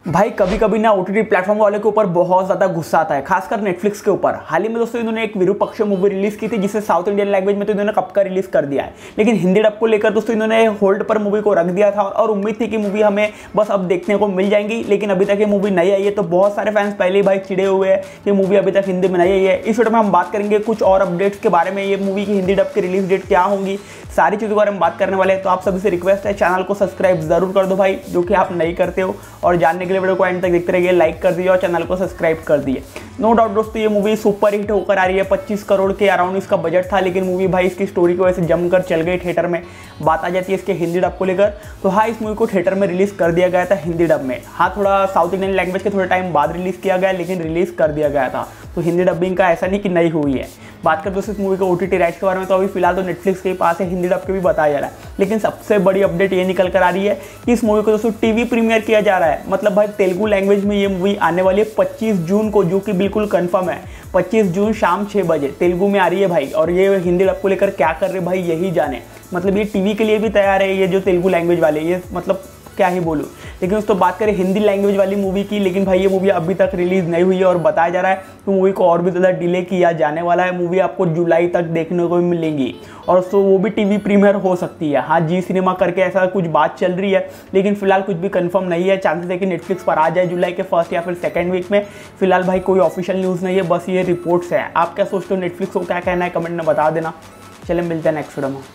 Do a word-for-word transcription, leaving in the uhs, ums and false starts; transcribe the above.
भाई कभी कभी ना ओटीटी प्लेटफॉर्म वाले के ऊपर बहुत ज़्यादा गुस्सा आता है, खासकर नेटफ्लिक्स के ऊपर। हाल ही में दोस्तों इन्होंने एक विरूपाक्ष मूवी रिलीज की थी जिसे साउथ इंडियन लैंग्वेज में तो इन्होंने कब का रिलीज कर दिया है, लेकिन हिंदी डब को लेकर दोस्तों इन्होंने होल्ड पर मूवी को रख दिया था और उम्मीद थी कि मूवी हमें बस अब देखने को मिल जाएंगी, लेकिन अभी तक ये मूवी नहीं आई है। तो बहुत सारे फैंस पहले ही भाई चिड़े हुए हैं कि मूवी अभी तक हिंदी में नहीं आई है। इस वीडियो में हम बात करेंगे कुछ और अपडेट्स के बारे में, ये मूवी की हिंदी डब की रिलीज डेट क्या होंगी, सारी चीज़ों के बारे में बात करने वाले हैं। तो आप सभी से रिक्वेस्ट है चैनल को सब्सक्राइब जरूर कर दो भाई, जो कि आप नहीं करते हो, और जानने के लिए वीडियो को एंड तक देखते रहिए, लाइक कर दिए और चैनल को सब्सक्राइब कर दिए। नो डाउट दोस्तों ये मूवी सुपर हिट होकर आ रही है, पच्चीस करोड़ के अराउंड इसका बजट था, लेकिन मूवी भाई इसकी स्टोरी की वजह से जमकर चल गई थिएटर में। बात आ जाती है इसके हिंदी डब को लेकर, तो हाँ इस मूवी को थिएटर में रिलीज कर दिया गया था हिंदी डब में। हाँ थोड़ा साउथ इंडियन लैंग्वेज के थोड़े टाइम बाद रिलीज किया गया, लेकिन रिलीज कर दिया गया था। तो हिंदी डबिंग का ऐसा नहीं कि नहीं हुई है। बात करते दोस्तों इस मूवी के ओटीटी राइट्स के बारे में, तो अभी फिलहाल तो नेटफ्लिक्स के पास है, हिंदी डब के भी बताया जा रहा है, लेकिन सबसे बड़ी अपडेट ये निकल कर आ रही है कि इस मूवी को दोस्तों टीवी प्रीमियर किया जा रहा है। मतलब भाई तेलुगु लैंग्वेज में ये मूवी आने वाली है पच्चीस जून को, जो कि बिल्कुल कंफर्म है। पच्चीस जून शाम छः बजे तेलुगु में आ रही है भाई, और ये हिंदी डब को लेकर क्या कर रहे भाई यही जाने। मतलब ये टीवी के लिए भी तैयार है, ये जो तेलुगु लैंग्वेज वाले, ये मतलब क्या ही बोलूँ। लेकिन उसको बात करें हिंदी लैंग्वेज वाली मूवी की, लेकिन भाई ये मूवी अभी तक रिलीज़ नहीं हुई है और बताया जा रहा है तो मूवी को और भी ज़्यादा डिले किया जाने वाला है। मूवी आपको जुलाई तक देखने को मिलेंगी और उसको वो भी टीवी प्रीमियर हो सकती है। हाँ जी सिनेमा करके ऐसा कुछ बात चल रही है, लेकिन फिलहाल कुछ भी कंफर्म नहीं है। चांसेस है कि नेटफ्लिक्स पर आ जाए जुलाई के फर्स्ट या फिर सेकेंड वीक में। फिलहाल भाई कोई ऑफिशियल न्यूज़ नहीं है, बस ये रिपोर्ट्स है। आप क्या सोचते हो, नेटफ्लिक्स को क्या कहना है, कमेंट में बता देना। चलिए मिलते हैं नेक्स्ट वीडियो में।